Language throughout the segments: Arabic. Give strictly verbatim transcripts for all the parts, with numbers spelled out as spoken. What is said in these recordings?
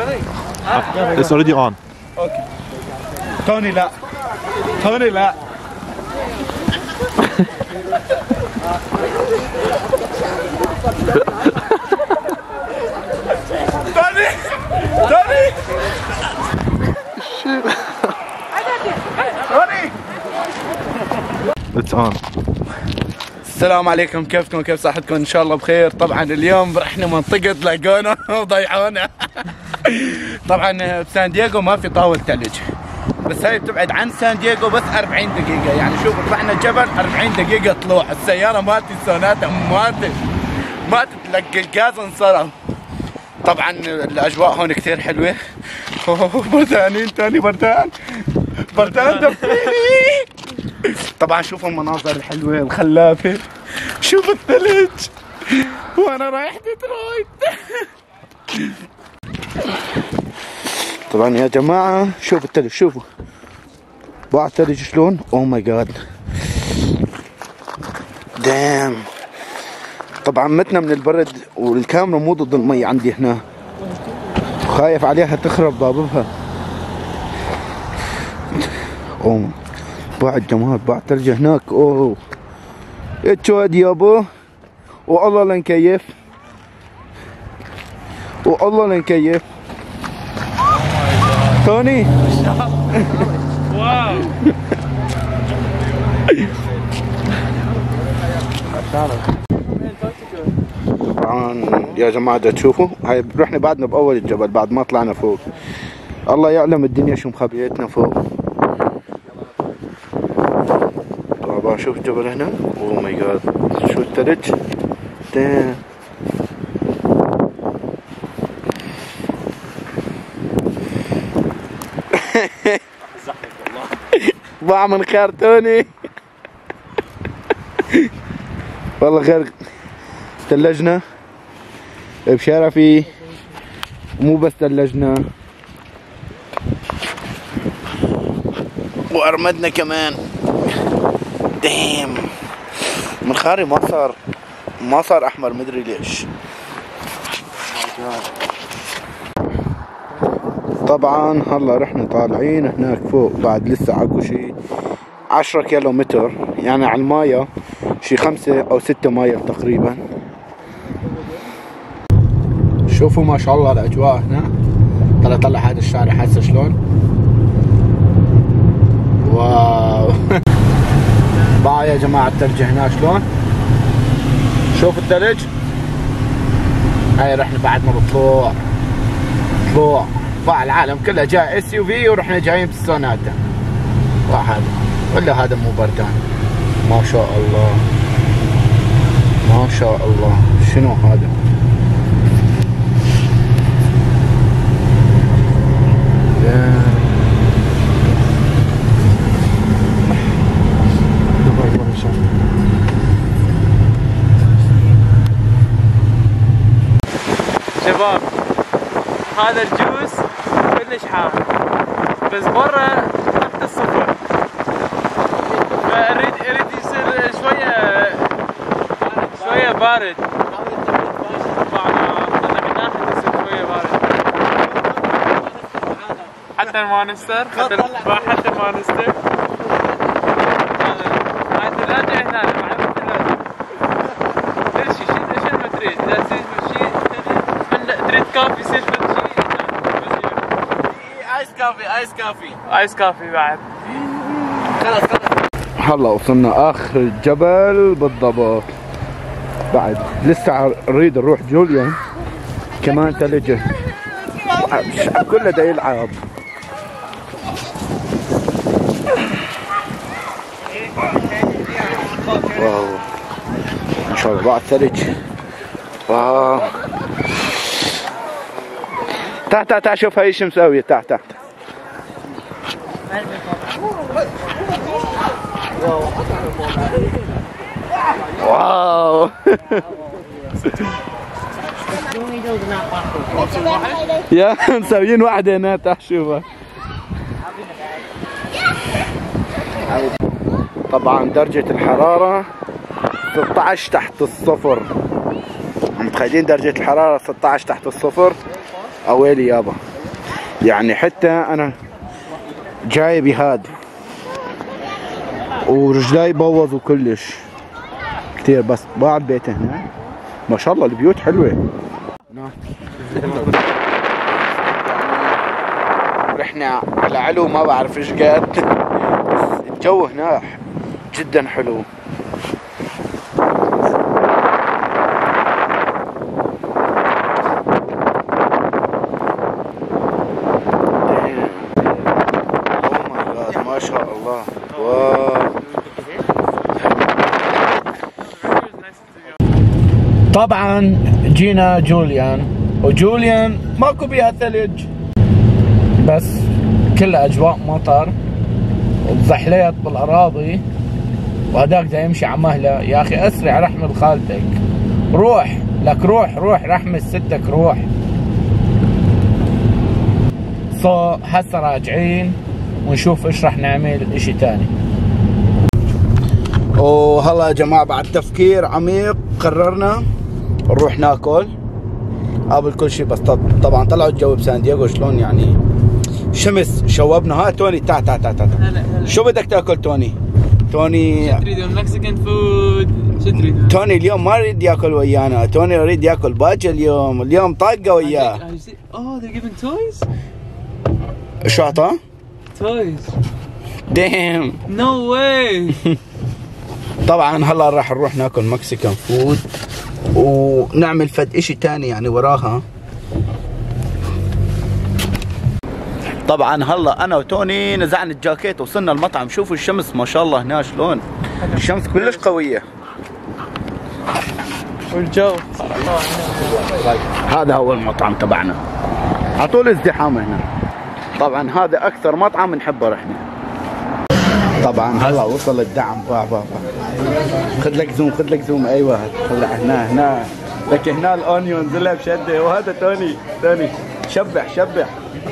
It's already on. اوكي. توني لا. توني لا. توني. توني. توني. It's on. السلام عليكم، كيفكم؟ كيف صحتكم؟ ان شاء الله بخير. طبعا اليوم رحنا منطقة لاجونا وضيعونا. طبعا بسان دييغو ما في طاولة ثلج، بس هاي بتبعد عن سان دييغو بس أربعين دقيقة. يعني شوفوا طلعنا جبل أربعين دقيقة طلوع، السيارة مالتي سوناتا ماتت ماتت لك الغاز انصرف. طبعا الاجواء هون كثير حلوة. بردانين تاني بردان بردان دفيني. طبعا شوفوا المناظر الحلوة الخلابة، شوفوا الثلج وانا رايح ديترويت. طبعا يا جماعة شوفوا الثلج، شوفوا باع الثلج شلون. اوه ماي جاد دام. طبعا متنا من البرد والكاميرا مو ضد المي عندي هنا، خايف عليها تخرب ضاببها. اوه باع الجمال، باع ثلج هناك. اوه اتشواد يابا، والله لنكيف، والله لنكيف. توني واو. طبعا يا جماعة دا تشوفوا هاي رحنا بعدنا بأول الجبل بعد ما طلعنا فوق. الله يعلم الدنيا شو مخبيتنا فوق. طبعا شوف الجبل هنا. اوه ماي جاد شو الثلج. دام. باع من خير توني. والله غير ثلجنا بشرفي، مو بس ثلجنا وارمدنا كمان. دام منخاري ما صار ما صار احمر مدري ليش. طبعا هلا رحنا طالعين هناك فوق، بعد لسه عقو شي عشرة كيلو متر، يعني على المايه شي خمسة او ستة مايل تقريبا. شوفوا ما شاء الله الاجواء هنا. طلع طلع هذا الشارع هسه شلون. واو. باع يا جماعة الثلج هنا شلون. شوفوا الثلج. هاي رحنا بعد ما بطلوع طلوع باع العالم كله جاي اس يو في ورحنا جايين بالسوناتا. واحد ولا هذا مو بردان. ما شاء الله ما شاء الله. شنو هذا. شباب هذا الجوز كلش حار، بس برا تحت الصفر، فاريد اريد يصير شويه شويه بارد. طلعناه يصير شويه بارد. حتى المانستر حتى حتى المانستر. هاي الثلاجه هنا مع الثلاجه. كل شيء شيء شنو تريد؟ اذا تريد شيء تريد كافي يصير كل شيء. ايس كافي ايس كافي ايس كافي بعد. خلاص خلاص. هلا وصلنا اخر الجبل بالضبط. بعد لسه نريد نروح جوليان كمان ثلج. الشعب كله دا يلعب. واو ان شاء الله بعد ثلج. واو تحت تحت شوف هاي شو مسوية. تحت تحت. واو. يا مسويين واحدة هنا تحت شوفها. طبعا درجة الحرارة ستة عشر تحت الصفر. متخيلين درجة الحرارة ستة عشر تحت الصفر. اويلي يابا. يعني حتى انا جاي بهاد ورجلاي بوظوا كلش كثير، بس باع البيت هنا ما شاء الله البيوت حلوه. رحنا على علو ما بعرف ايش قد، بس الجو هناك جدا حلو. ما شاء الله. واو. طبعا جينا جوليان، وجوليان ماكو بيها ثلج، بس كلها اجواء مطر وتزحليت بالاراضي، وهداك دا يمشي على مهله. يا اخي اسرع رحمل خالتك، روح لك روح روح رحمل ستك روح. صو هسه راجعين ونشوف ايش راح نعمل اشي تاني. وهلا يا جماعة بعد تفكير عميق قررنا نروح ناكل قبل كل شيء. بس طبعا طلعوا الجو بسان دييغو شلون يعني شمس شوبنا. ها توني تعال تعال تعال تعال. شو بدك تاكل توني؟ توني شو تريدون؟ مكسيكان فود. شو تريدون؟ توني اليوم ما يريد ياكل ويانا، توني يريد ياكل باجي اليوم، اليوم طاقة وياه. Oh, they're giving toys? شو عطاه؟ Toys. Damn. No way. طبعا هلا راح نروح ناكل مكسيكان فود ونعمل فد اشي تاني يعني وراها. طبعا هلا انا وتوني نزعنا الجاكيت وصلنا المطعم. شوفوا الشمس ما شاء الله هنا شلون الشمس كلش قوية والجو. هذا هو المطعم تبعنا على طول ازدحام هنا. طبعا هذا اكثر مطعم نحبه احنا. طبعا هلا وصل الدعم. با با با خذ لك زوم خذ لك زوم. ايوه طلع هنا هنا لك هنا الاونيون زلها بشده. وهذا توني توني شبح شبح.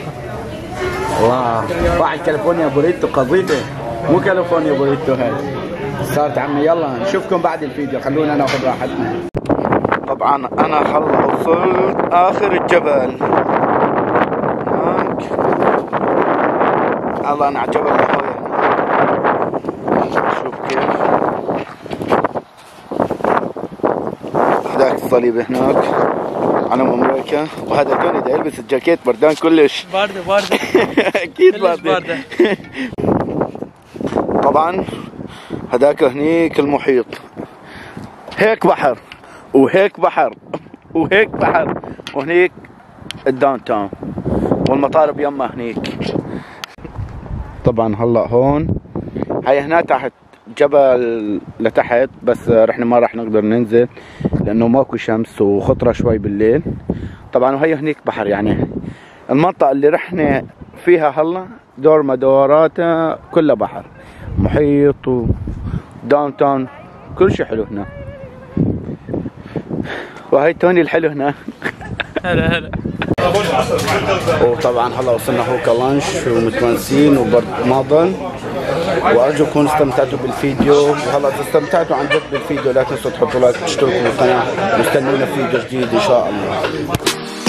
الله باع الكاليفورنيا بوريتو قضيته، مو كاليفورنيا بوريتو هاي صارت عمي. يلا نشوفكم بعد الفيديو، خلونا ناخذ راحتنا. طبعا انا هلا وصلت اخر الجبل هناك. الله انا على جبل الهوية. شوف كيف هذاك الصليب هناك علم امريكا. وهذا توني دا يلبس الجاكيت بردان كلش. باردة باردة. اكيد باردة. طبعا هذاك هنيك المحيط، هيك بحر وهيك بحر وهيك بحر، وهنيك الداون تاون والمطار يمه هنيك. طبعا هلا هون هي هنا تحت جبل لتحت، بس رحنا ما راح نقدر ننزل لانه ماكو شمس وخطره شوي بالليل. طبعا وهي هنيك بحر، يعني المنطقه اللي رحنا فيها هلا دور ما دوراتها كلها بحر، محيط وداون تاون، كل شيء حلو هنا. وهي توني الحلو هنا. هلا هلا. وطبعا هلا وصلنا هو كلانش ومتونسين وبرد ما ضل. وارجو تكونوا استمتعتوا بالفيديو، وهلا اذا استمتعتوا عن جد بالفيديو لا تنسوا تحطوا لايك وتشتركوا بالقناه، واستنونا في فيديو جديد ان شاء الله.